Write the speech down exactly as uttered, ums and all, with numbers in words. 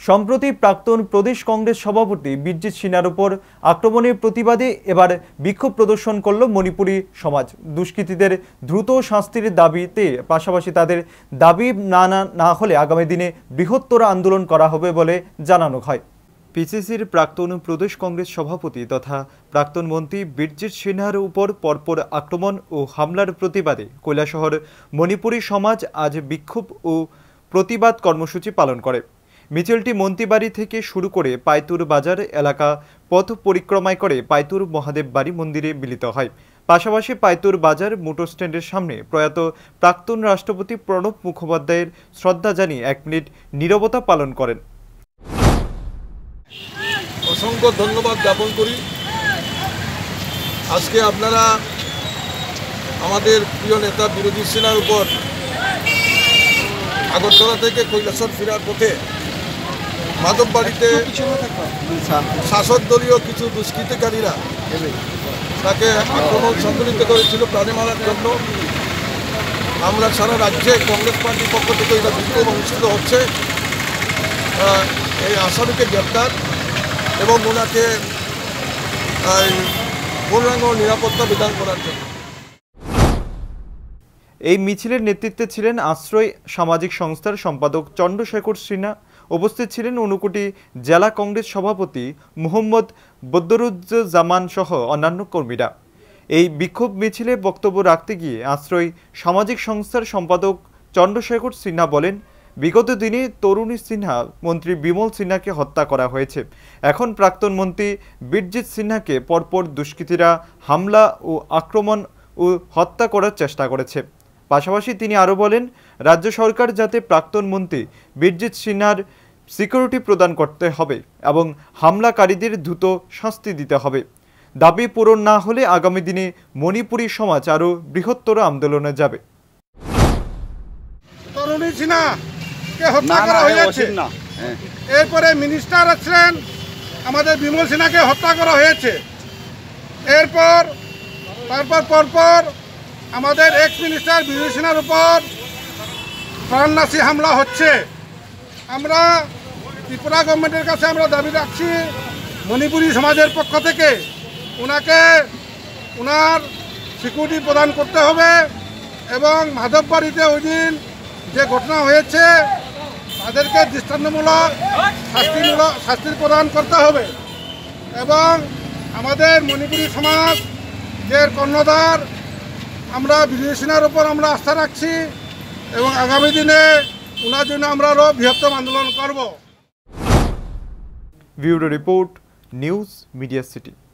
সম্প্রতি প্রাক্তন প্রদেশ কংগ্রেস সভাপতি বীরজিৎ সিনহার উপর আক্রমণের প্রতিবাদে এবার বিক্ষোভ প্রদর্শন করল মণিপুরী সমাজ। দুষ্কৃতীদের দ্রুত শাস্তির দাবিতে পাশাপাশি তাদের দাবি না না হলে আগামী দিনে বৃহত্তর আন্দোলন করা হবে বলে জানানো হয়। পিসিসির প্রাক্তন প্রদেশ কংগ্রেস সভাপতি তথা প্রাক্তন মন্ত্রী বীরজিৎ সিনহার উপর পরপর আক্রমণ ও হামলার প্রতিবাদে কৈলাসহর মণিপুরী সমাজ আজ বিক্ষোভ ও প্রতিবাদ কর্মসূচি পালন করে। মিছিলটি মন্ত্রীবাড়ি থেকে শুরু করে পাইতুর বাজার এলাকা পথ পরিক্রমায় করে পাইতুর মহাদেব বাড়ি মন্দিরে মিলিত হয়। পাশাপাশি পাইতুর বাজার মোটর স্ট্যান্ডের সামনে প্রয়াত প্রাক্তন রাষ্ট্রপতি প্রণব মুখোপাধ্যায়ের শ্রদ্ধা জানিয়ে এক মিনিট নীরবতা পালন করেন। অসংখ্য ধন্যবাদ জ্ঞাপন করি। আজকে আপনারা আমাদের প্রিয় নেতা বীরজিৎ সিনহার উপর আগরতলা থেকে কৈলাসহর ফেরার পথে মাধববাড়িতে শাসক দলীয় কিছু দুষ্কৃতিকারীরা তাকে আক্রমণ সংঘটিত করেছিল প্রাণে মারার জন্য। আমরা সারা রাজ্যে কংগ্রেস পার্টির পক্ষ থেকে এটা বিক্ষোভ অনুষ্ঠিত হচ্ছে এই আসামিকে গ্রেপ্তার এবং ওনাকে পূর্ণাঙ্গ নিরাপত্তা বিধান করার জন্য। এই মিছিলের নেতৃত্বে ছিলেন আশ্রয় সামাজিক সংস্থার সম্পাদক চন্দ্রশেখর সিনহা। উপস্থিত ছিলেন ঊনকোটি জেলা কংগ্রেস সভাপতি মোহাম্মদ বদরুজ্জামান সহ অন্যান্য কর্মীরা। এই বিক্ষোভ মিছিলে বক্তব্য রাখতে গিয়ে আশ্রয় সামাজিক সংস্থার সম্পাদক চন্দ্রশেখর সিনহা বলেন, বিগত দিনে তরুণী সিনহা মন্ত্রী বিমল সিনহাকে হত্যা করা হয়েছে। এখন প্রাক্তন মন্ত্রী বীরজিৎ সিনহাকে পরপর দুষ্কৃতীরা হামলা ও আক্রমণ ও হত্যা করার চেষ্টা করেছে। পাশাপাশি তিনি আরও বলেন, রাজ্য সরকার যাতে প্রাক্তন মন্ত্রী বীরজিৎ সিনহার সিকিউরিটি প্রদান করতে হবে এবং হামলাকারীদের দ্রুত শাস্তি দিতে হবে। দাবি পূরণ না হলে আগামী দিনে মণিপুরী সমাজ আরও বৃহত্তর আন্দোলনে যাবে। তরুণী সিনহাকে হত্যা করা হয়েছে, এরপরে মিনিস্টার আছেন আমাদের বিমল সিনহাকে হত্যা করা হয়েছে, এরপর তারপর পরপর আমাদের এক্স মিনিস্টার বীরজিৎ সিনহার উপর প্রাণনাশী হামলা হচ্ছে। আমরা ত্রিপুরা গভর্নমেন্টের কাছে আমরা দাবি রাখছি, মণিপুরী সমাজের পক্ষ থেকে ওনাকে ওনার সিকিউরিটি প্রদান করতে হবে এবং মাধববাড়িতে ওই দিন যে ঘটনা হয়েছে তাদেরকে দৃষ্টান্তমূলক শাস্তিমূলক শাস্তি প্রদান করতে হবে এবং আমাদের মণিপুরী সমাজ যে কর্ণধার আমরা বীরজিৎ সিনহার উপর আমরা আস্থা রাখছি এবং আগামী দিনে ওনার জন্য আমরা আরও বৃহত্তম আন্দোলন করব। Bureau report, news media city.